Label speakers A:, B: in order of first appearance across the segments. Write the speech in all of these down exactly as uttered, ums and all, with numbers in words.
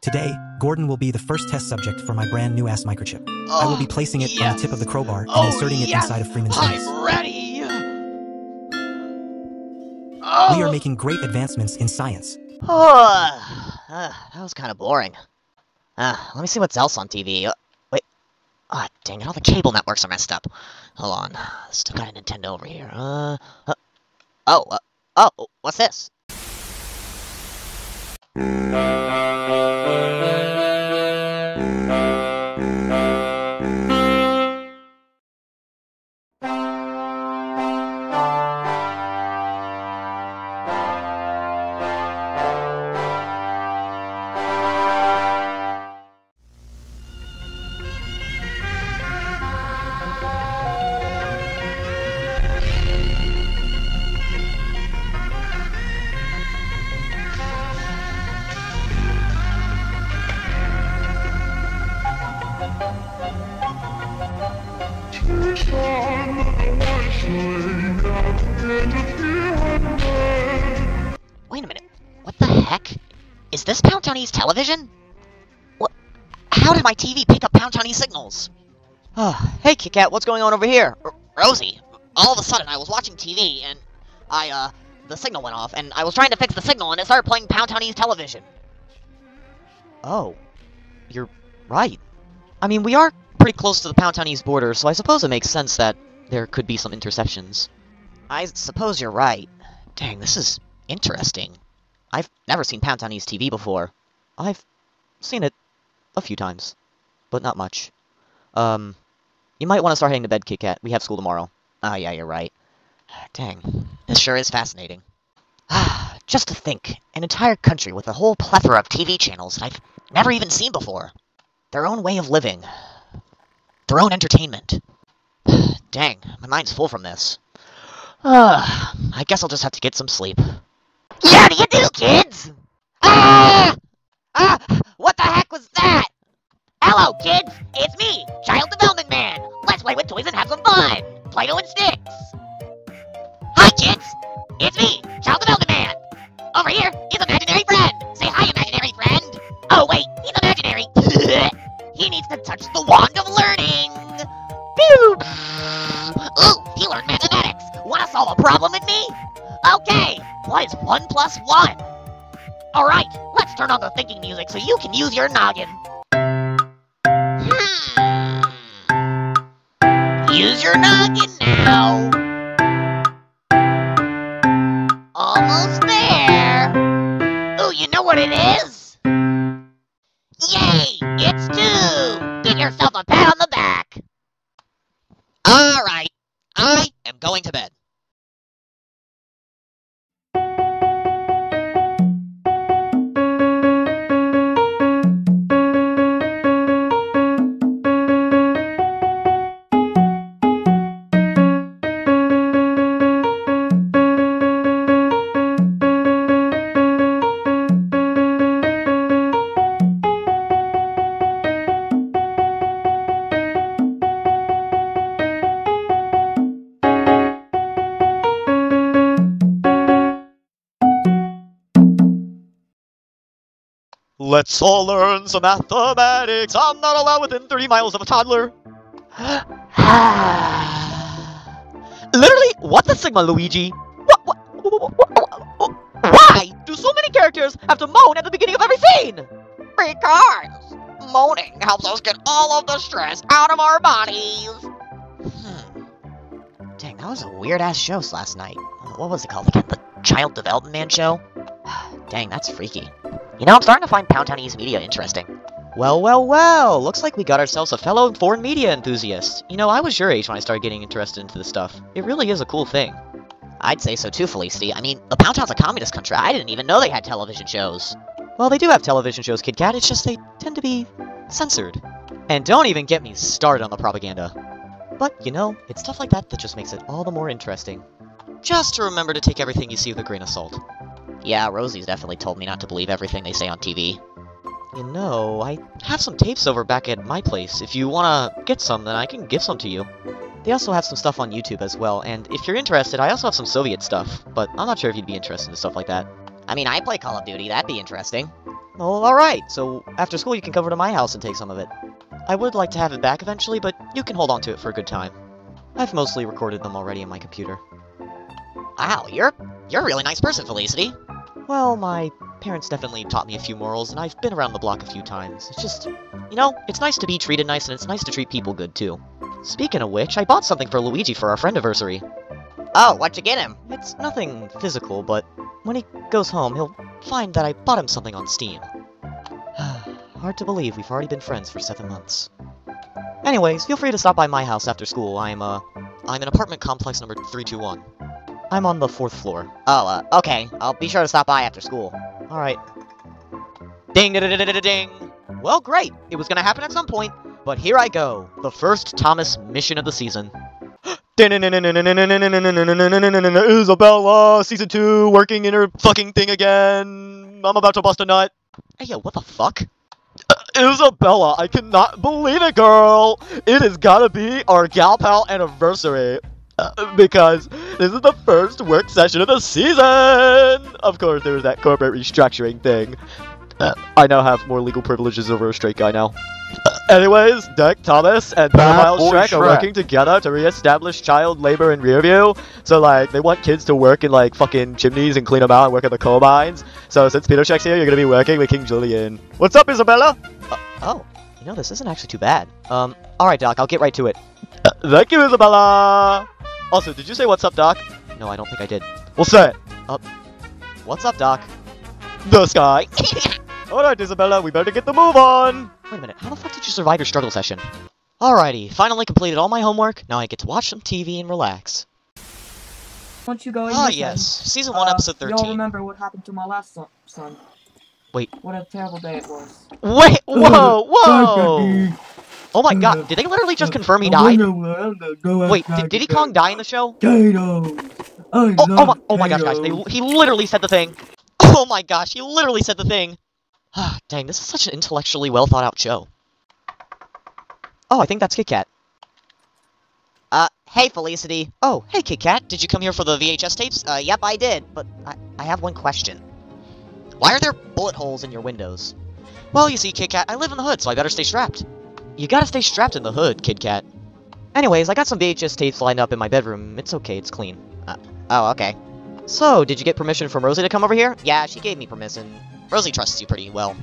A: Today, Gordon will be the first test subject for my brand new ass microchip.
B: Oh,
A: I will be placing it
B: yes.
A: on the tip of the crowbar
B: Oh,
A: and inserting it
B: yes.
A: inside of Freeman's
B: I'm
A: face.
B: ready! Oh.
A: We are making great advancements in science.
B: Oh, uh, that was kind of boring. Uh, let me see what's else on T V. Uh, wait. Ah, oh, dang it, all the cable networks are messed up. Hold on. Still got a Nintendo over here. Uh, uh oh, uh, oh, what's this? Wait a minute. What the heck? Is this Pound Townies television? What? How did my T V pick up Pound Townies signals? Oh, hey, Kit Kat, what's going on over here? R Rosie, all of a sudden I was watching T V and I, uh, the signal went off and I was trying to fix the signal and it started playing Pound Townies television. Oh, you're right. I mean, we are pretty close to the Pound Townies border, so I suppose it makes sense that there could be some interceptions. I suppose you're right. Dang, this is interesting. I've never seen Pound Townies T V before. I've seen it a few times, but not much. Um, you might want to start heading to bed, Kit Kat. We have school tomorrow. Ah, yeah, you're right. Dang, this sure is fascinating. Ah, just to think, an entire country with a whole plethora of T V channels that I've never even seen before. Their own way of living. Their own entertainment. Dang, my mind's full from this. Uh, I guess I'll just have to get some sleep. Yeah, how do you do, kids? Ah! Ah! What the heck was that? Hello, kids! It's me, Child Development Man! Let's play with toys and have some fun! Play-Doh and sticks! Hi, kids! It's me, Child Development Man! Over here is Imaginary Friend! Say hi, Imaginary Friend! Oh, wait, he's imaginary! He needs to touch the wand of learning! Pew! Ooh, he learned mathematics! Wanna solve a problem with me? Okay, what is one plus one? Alright, let's turn on the thinking music so you can use your noggin. Hmm. Use your noggin now. Almost there. Ooh, you know what it is? Yay, it's two. Give yourself a pat on the back. Alright, I am going to bed. Let's all learn some mathematics. I'm not allowed within thirty miles of a toddler. Literally, what the Sigma, Luigi? What, what, what, what, what, why do so many characters have to moan at the beginning of every scene? Because moaning helps us get all of the stress out of our bodies. Hmm. Dang, that was a weird-ass show last night. What was it called again? The Child Development Man show? Dang, that's freaky. You know, I'm starting to find Pound Townies media interesting. Well, well, well, looks like we got ourselves a fellow foreign media enthusiast. You know, I was your age when I started getting interested into this stuff. It really is a cool thing. I'd say so too, Felicity. I mean, the Pound Town's a communist country. I didn't even know they had television shows. Well, they do have television shows, Kit Kat. It's just they tend to be censored. And don't even get me started on the propaganda. But, you know, it's stuff like that that just makes it all the more interesting. Just to remember to take everything you see with a grain of salt. Yeah, Rosie's definitely told me not to believe everything they say on T V. You know, I have some tapes over back at my place. If you wanna get some, then I can give some to you. They also have some stuff on YouTube as well, and if you're interested, I also have some Soviet stuff, but I'm not sure if you'd be interested in stuff like that. I mean, I play Call of Duty, that'd be interesting. Well, alright, so after school you can come over to my house and take some of it. I would like to have it back eventually, but you can hold on to it for a good time. I've mostly recorded them already in my computer. Wow, you're you're a really nice person, Felicity. Well, my parents definitely taught me a few morals, and I've been around the block a few times. It's just, you know, it's nice to be treated nice, and it's nice to treat people good, too. Speaking of which, I bought something for Luigi for our friendiversary. Oh, what'd you get him? It's nothing physical, but when he goes home, he'll find that I bought him something on Steam. Hard to believe we've already been friends for seven months. Anyways, feel free to stop by my house after school. I'm, uh, I'm in apartment complex number three two one. I'm on the fourth floor. Oh, uh, okay. I'll be sure to stop by after school. Alright. Ding, da da da da ding. Well, great. It was gonna happen at some point, but here I go. The first Thomas mission of the season. Isabella, season two, working in her fucking thing again. I'm about to bust a nut. Hey, yo, what the fuck? Uh, Isabella, I cannot believe it, girl. It has gotta be our gal pal anniversary. Uh, because this is the first work session of the season! Of course, there was that corporate restructuring thing. Uh, I now have more legal privileges over a straight guy now. Uh, anyways, Deck, Thomas, and Pedophile Shrek are working together to re-establish child labor in Rearview. So, like, they want kids to work in, like, fucking chimneys and clean them out and work at the coal mines. So, since Peter Shrek's here, you're gonna be working with King Julian. What's up, Isabella? Uh, oh, you know, this isn't actually too bad. Um, alright, Doc, I'll get right to it. Uh, thank you, Isabella! Also, did you say what's up, Doc? No, I don't think I did. Well, say it. Uh, what's up, Doc? The sky. Alright, Isabella, we better get the move on. Wait a minute, how the fuck did you survive your struggle session? Alrighty, finally completed all my homework. Now I get to watch some T V and relax.
C: Once you go,
B: Ah, yes. Season one,
C: uh,
B: episode thirteen.
C: Y'all remember what happened to my last son, son?
B: Wait.
C: What a terrible day it was.
B: Wait, whoa, whoa! Oh my god, did they literally just confirm he died? Wait, did Diddy Kong die in the show?
C: Potatoes.
B: Oh, oh my, oh my gosh, guys, they, he literally said the thing. Oh my gosh, he literally said the thing. Ah, dang, this is such an intellectually well thought out show. Oh, I think that's Kit Kat. Uh, hey Felicity. Oh, hey Kit Kat, did you come here for the V H S tapes? Uh, yep, I did, but I, I have one question. Why are there bullet holes in your windows? Well, you see, Kit Kat, I live in the hood, so I better stay strapped. You gotta stay strapped in the hood, Kit Kat. Anyways, I got some V H S tapes lined up in my bedroom. It's okay, it's clean. Uh, oh, okay. So, did you get permission from Rosie to come over here? Yeah, she gave me permission. Rosie trusts you pretty well.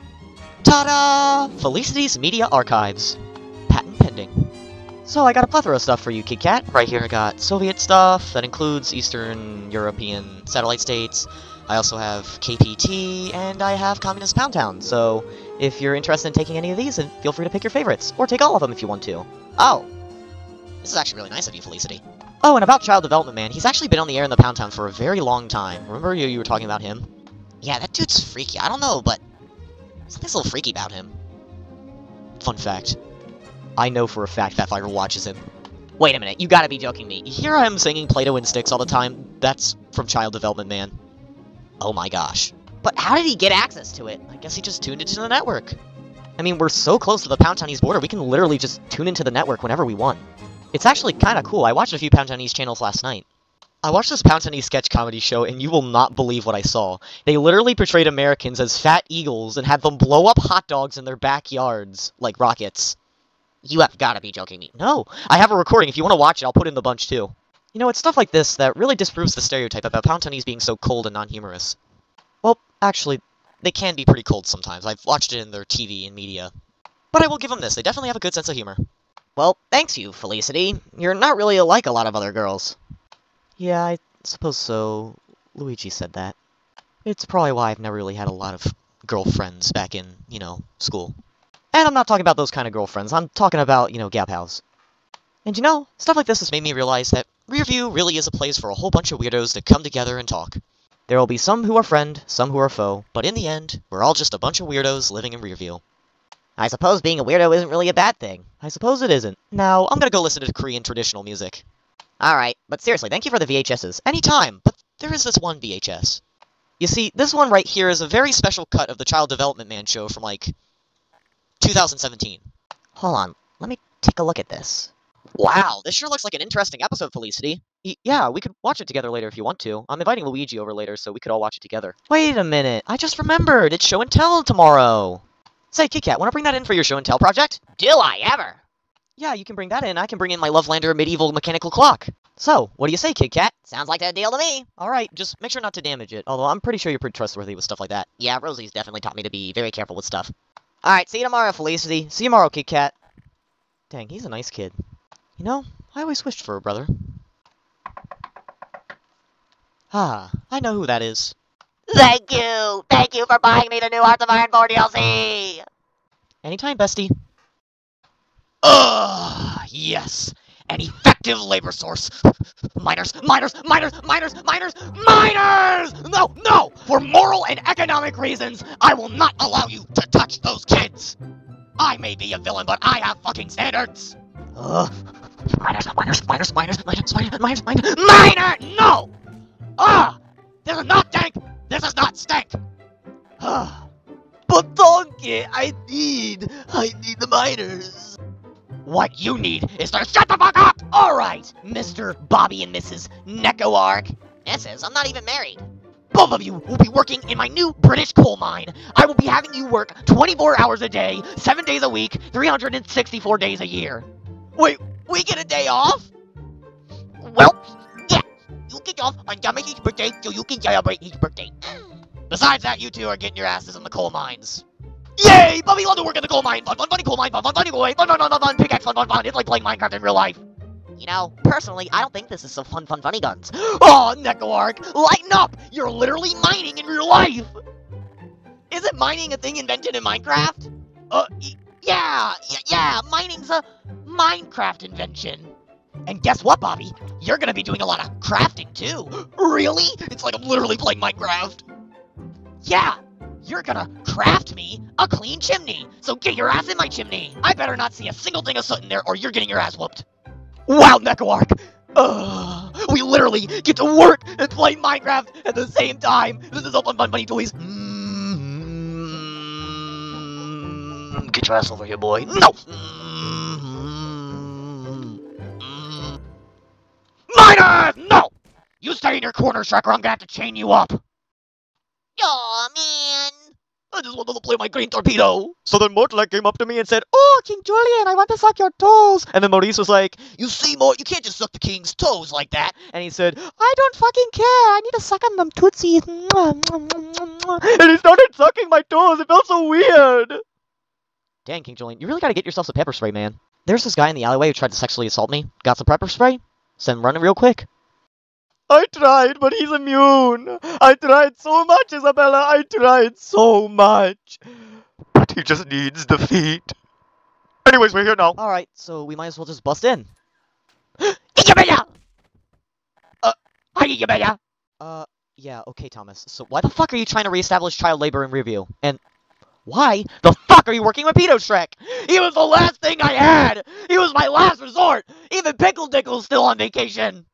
B: Ta-da! Felicity's Media Archives. Patent pending. So, I got a plethora of stuff for you, Kit Kat. Right here I got Soviet stuff, that includes Eastern European satellite states. I also have K P T, and I have Communist Pound Town, so if you're interested in taking any of these, then feel free to pick your favorites, or take all of them if you want to. Oh. This is actually really nice of you, Felicity. Oh, and about Child Development Man, he's actually been on the air in the Pound Town for a very long time. Remember you, you were talking about him? Yeah, that dude's freaky. I don't know, but something's a little freaky about him. Fun fact. I know for a fact that Fire watches him. Wait a minute, you gotta be joking me. You hear him singing Play-Doh and Sticks all the time? That's from Child Development Man. Oh my gosh. But how did he get access to it? I guess he just tuned into the network. I mean, we're so close to the Pound Townese border, we can literally just tune into the network whenever we want. It's actually kinda cool. I watched a few Pound Townese channels last night. I watched this Pound Townese sketch comedy show, and you will not believe what I saw. They literally portrayed Americans as fat eagles and had them blow up hot dogs in their backyards, like rockets. You have gotta be joking me. No, I have a recording. If you want to watch it, I'll put it in the bunch too. You know, it's stuff like this that really disproves the stereotype about Pound Townese being so cold and non-humorous. Well, actually, they can be pretty cold sometimes. I've watched it in their T V and media. But I will give them this. They definitely have a good sense of humor. Well, thanks you, Felicity. You're not really like a lot of other girls. Yeah, I suppose so. Luigi said that. It's probably why I've never really had a lot of girlfriends back in, you know, school. And I'm not talking about those kind of girlfriends. I'm talking about, you know, gal pals. And you know, stuff like this has made me realize that Rearview really is a place for a whole bunch of weirdos to come together and talk. There will be some who are friend, some who are foe, but in the end, we're all just a bunch of weirdos living in Rearview. I suppose being a weirdo isn't really a bad thing. I suppose it isn't. Now, I'm gonna go listen to Korean traditional music. Alright, but seriously, thank you for the V H Ses. Anytime, but there is this one V H S. You see, this one right here is a very special cut of the Child Development Man show from, like, two thousand seventeen. Hold on, let me take a look at this. Wow, this sure looks like an interesting episode, Felicity. Y yeah, we could watch it together later if you want to. I'm inviting Luigi over later so we could all watch it together. Wait a minute, I just remembered, it's show and tell tomorrow. Say, Kit Kat, wanna bring that in for your show and tell project?
D: Do I ever?
B: Yeah, you can bring that in. I can bring in my Lovelander medieval mechanical clock. So, what do you say, Kit Kat?
D: Sounds like a deal to me.
B: Alright, just make sure not to damage it. Although I'm pretty sure you're pretty trustworthy with stuff like that.
D: Yeah, Rosie's definitely taught me to be very careful with stuff.
B: Alright, see you tomorrow, Felicity. See you tomorrow, Kit Kat. Dang, he's a nice kid. You know, I always wished for a brother. Ah, I know who that is.
D: Thank you! Thank you for buying me the new Hearts of Iron four D L C!
B: Anytime, bestie. Ugh, yes. An effective labor source. Miners, miners, miners, miners, miners, miners! No, no! For moral and economic reasons, I will not allow you to touch those kids! I may be a villain, but I have fucking standards! Ugh. Miners, miners, miners, miners, miners, miners, miners, miners, miner! No! Ah! This is not dank! This is not stank! Ah. But Donkey, I need, I need the miners. What you need is to shut the fuck up! Alright, Mister Bobby and Missus Nekoark.
D: Missus, I'm not even married.
B: Both of you will be working in my new British coal mine. I will be having you work twenty-four hours a day, seven days a week, three hundred sixty-four days a year. Wait, we get a day off?
D: Well, yeah. You get off on Yamahi's birthday so you can celebrate his birthday.
B: Besides that, you two are getting your asses in the coal mines. Yay! Bobby loves to work in the coal mine! Fun, fun, funny coal mine! Fun, fun, funny coal mine! Fun, fun, fun, fun, fun, pickaxe! Fun, fun, fun! It's like playing Minecraft in real life!
D: You know, personally, I don't think this is so fun, fun, funny guns.
B: Oh, Nekoark! Lighten up! You're literally mining in real life! Isn't mining a thing invented in Minecraft? Uh, y yeah! Y yeah! Mining's a Minecraft invention! And guess what, Bobby? You're gonna be doing a lot of crafting, too! Really? It's like I'm literally playing Minecraft! Yeah! You're gonna craft me a clean chimney! So get your ass in my chimney! I better not see a single thing of soot in there or you're getting your ass whooped! Wow, Nekoark! Ugh, we literally get to work and play Minecraft at the same time! This is so fun, fun, funny toys! Mm-hmm. Get your ass over here, boy! No! Mm-hmm. Miners! No! You stay in your corner, Shrek, or I'm gonna have to chain you up!
D: Aw, man.
B: I just wanted to play my green torpedo. So then Mortlak came up to me and said, "Oh, King Julian, I want to suck your toes." And then Maurice was like, "You see, Mort, you can't just suck the king's toes like that." And he said, "I don't fucking care. I need to suck on them tootsies." And he started sucking my toes. It felt so weird. Dang, King Julian, you really gotta get yourself some pepper spray, man. There's this guy in the alleyway who tried to sexually assault me. Got some pepper spray? Send him running real quick. I tried, but he's immune. I tried so much, Isabella. I tried so much. But he just needs defeat. Anyways, we're here now. Alright, so we might as well just bust in. Isabella! Uh, hi, Isabella! Uh, yeah, okay, Thomas. So why the fuck are you trying to reestablish child labor in Review? And why the fuck are you working with Pedo Shrek? He was the last thing I had! He was my last resort! Even Pickle Dickle's still on vacation!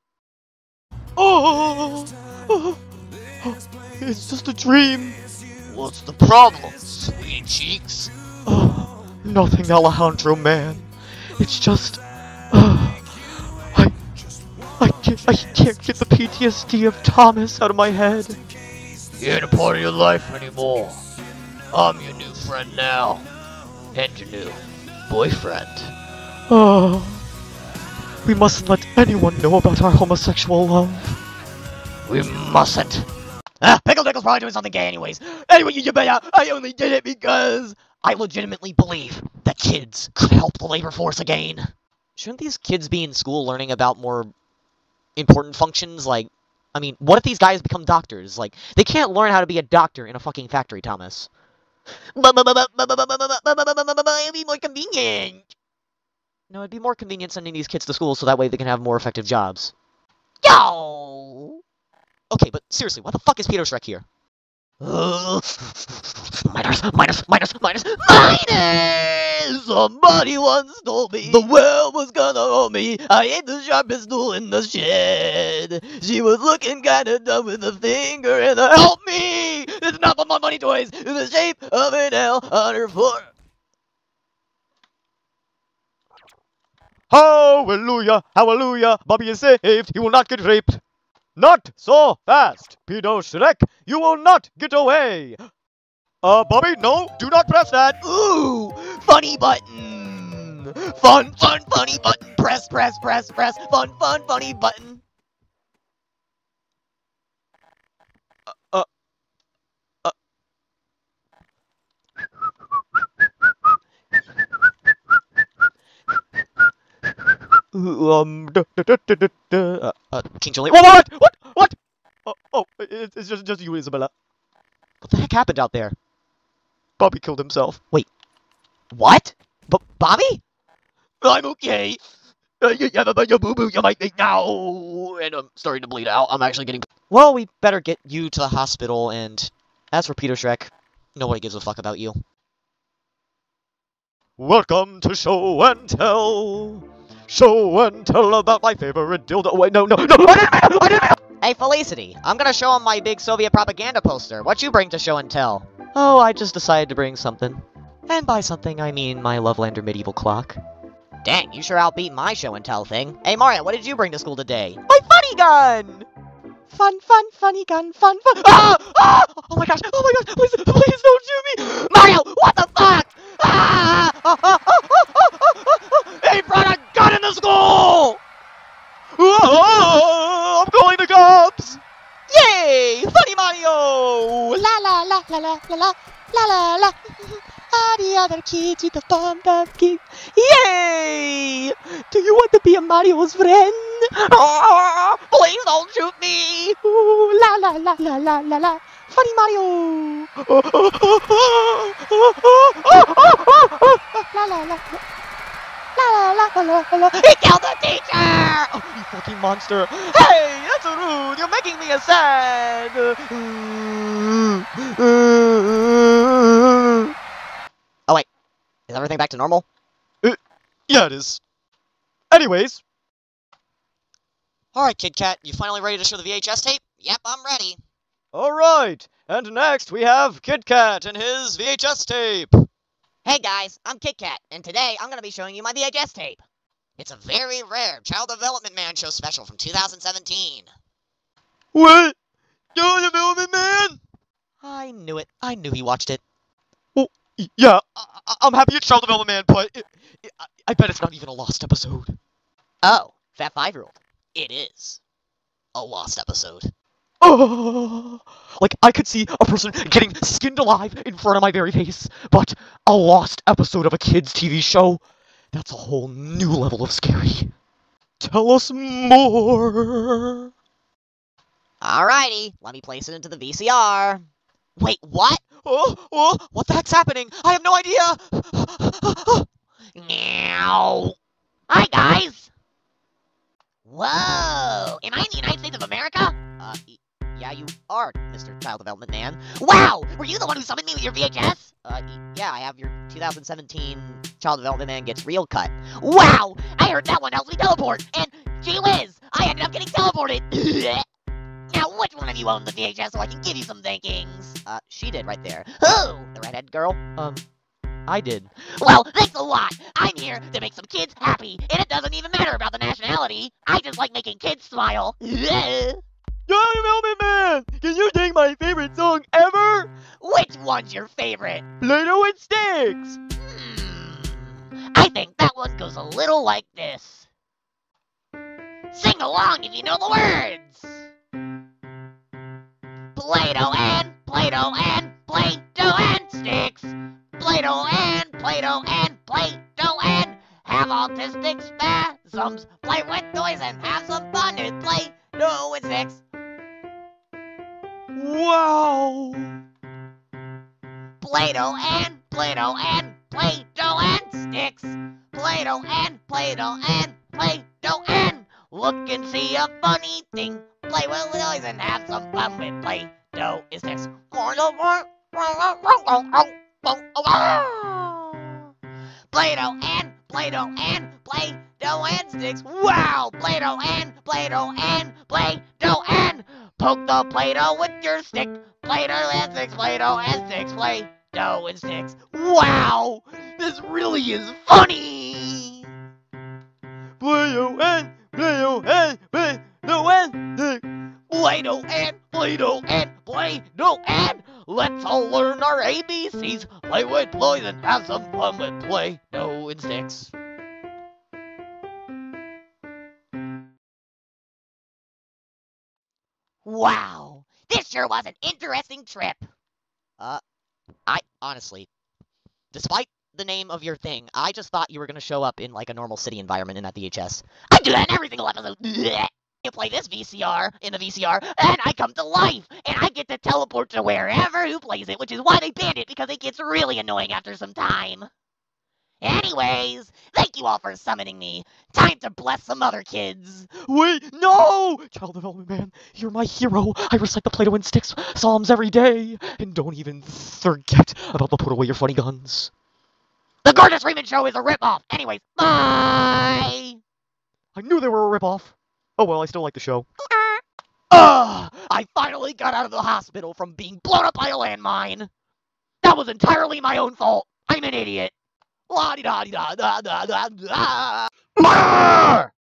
B: Oh, oh, oh, it's just a dream. What's the problem, sweet cheeks? Oh, nothing, Alejandro, man. It's just, uh, I, I can't, I can't get the P T S D of Thomas out of my head. You ain't a part of your life anymore. I'm your new friend now, and your new boyfriend. Oh. We mustn't let anyone know about our homosexual love. We mustn't. Ah, Pickle Dickle's probably doing something gay anyways. Anyway, you better, I only did it because I legitimately believe that kids could help the labor force again. Shouldn't these kids be in school learning about more important functions? Like, I mean, what if these guys become doctors? Like, they can't learn how to be a doctor in a fucking factory, Thomas. It'd be more convenient. No, it'd be more convenient sending these kids to school so that way they can have more effective jobs. Yo! Okay, but seriously, why the fuck is Pedo Shrek here? Uh, miners, miners, miners, miners, miners! Somebody once told me the world was gonna hold me. I ain't the sharpest tool in the shed. She was looking kinda dumb with a finger and a help me! It's not for my money toys in the shape of an L on her foot.
E: Hallelujah, hallelujah, Bobby is saved, he will not get raped. Not so fast, Pedo Shrek, you will not get away. Uh, Bobby, no, do not press that.
D: Ooh, funny button. Fun, fun, funny button. Press, press, press, press. Fun, fun, funny button.
E: Uh, uh. Um, duh, duh, duh, duh, duh, duh. Uh,
B: Uh, King Julian.
E: what, what, what, what? Oh, oh, it, it's just, just you, Isabella.
B: What the heck happened out there?
E: Bobby killed himself.
B: What? B Bobby?
D: I'm okay. Uh, you, you, you, you boo boo, you might think now. And I'm starting to bleed out. I'm actually getting.
B: Well, we better get you to the hospital, and as for Peter Shrek, nobody gives a fuck about you.
E: Welcome to Show and Tell. Show and Tell about my favorite dildo. Wait, no, no, no, I didn't mean, I didn't mean.
B: Hey, Felicity, I'm gonna show him my big Soviet propaganda poster. What you bring to show and tell? Oh, I just decided to bring something. And by something, I mean my Lovelander medieval clock. Dang, you sure outbeat my show and tell thing. Hey, Mario, what did you bring to school today? My funny gun! Fun, fun, funny gun, fun, fun. Ah! Ah! Oh my gosh, oh my gosh, please, please don't shoot me! Mario, what the fuck? Ah! Ah, ah, ah, ah, ah, ah, ah.
D: He brought a gun in the school!
E: Oh, I'm calling the cops!
B: Yay! Funny Mario! La la la la la la la la la la. Ah, the other kids with the fun pumpkin. Yay! Do you want to be a Mario's friend?
D: Ah, please don't shoot me!
B: Ooh, la la la la la la la. Funny Mario! La la la. La la la la la la.
D: He killed the teacher!
B: Oh, you fucking monster! Hey, that's rude! You're making me a sad! Oh wait, is everything back to normal?
E: Yeah, it is. Anyways.
B: Alright, Kid Cat, you finally ready to show the V H S tape?
D: Yep, I'm ready.
E: Alright, and next we have Kid Cat and his V H S tape.
D: Hey guys, I'm Kit Kat, and today I'm going to be showing you my V H S tape. It's a very rare Child Development Man show special from two thousand seventeen.
E: What? Child Development Man?
B: I knew it. I knew he watched it.
E: Well, y- yeah, I- I- I'm happy it's Child Development Man, but it, it, I-, I bet it's not even a lost episode.
D: Oh, Fat Five-Year-Old. It is a lost episode.
E: Oh, like I could see a person getting skinned alive in front of my very face, but a lost episode of a kid's T V show? That's a whole new level of scary. Tell us more.
B: Alrighty, let me place it into the V C R. Wait, what? Oh, oh, what the heck's happening? I have no idea!
D: Meow. Hi guys! Whoa! Am I in the United States of America?
B: Uh, y- yeah, you are, Mister Child Development Man.
D: Wow! Were you the one who summoned me with your V H S?
B: Uh, y- yeah, I have your two thousand seventeen Child Development Man Gets Real cut.
D: Wow! I heard that one helps me teleport, and gee whiz, I ended up getting teleported. Now, which one of you owned the V H S so I can give you some thankings?
B: Uh, she did right there.
D: Who?
B: The redhead girl? Um, I did.
D: Well, thanks a lot. I'm here to make some kids happy, and it doesn't even matter about the nationality. I just like making kids smile.
E: Child Development Man, can you sing my favorite song ever?
D: Which one's your favorite?
E: Play-Doh and Sticks.
D: Hmm. I think that one goes a little like this. Sing along if you know the words. Play-Doh and Play-Doh and Play-Doh and sticks. Play-Doh and Play-Doh and Play-Doh and have autistic spasms. Play with toys and have some fun with Play-Doh and sticks.
E: Wow.
D: Play-Doh and Play-Doh and Play-Doh and sticks. Play-Doh and Play-Doh and Play-Doh and look and see a funny thing. Play with toys and have some fun with Play-Doh and sticks. Play-Doh and Play-Doh and Play-Doh and sticks. Wow! Play-Doh and Play-Doh and Play-Doh and poke the Play-Doh with your stick. Play-Doh and sticks. Play-Doh and sticks. Play-Doh and sticks. Wow! This really is funny!
E: Play-Doh and Play-Doh and Play-Doh and
D: Play-Doh and Play-Doh and Play-Doh and let's all learn our A B Cs. Play with toys and have some fun with Play-Doh and sticks. Wow, this sure was an interesting trip.
B: Uh, I honestly, despite the name of your thing, I just thought you were gonna show up in like a normal city environment in that V H S.
D: I do that in every single episode. You play this V C R in the V C R, and I come to life, and I get to teleport to wherever who plays it, which is why they banned it, because it gets really annoying after some time. Anyways, thank you all for summoning me. Time to bless some other kids.
E: Wait, no! Child Development Man, you're my hero. I recite the Play-Doh and Sticks Psalms every day. And don't even forget about the put away your funny guns.
D: The Gorgeous Freeman Show is a ripoff. Anyways, bye!
E: I knew they were a ripoff. Oh well, I still like the show.
D: Ugh! I finally got out of the hospital from being blown up by a landmine. That was entirely my own fault. I'm an idiot. La-di-da-di-da-da-da-da-da.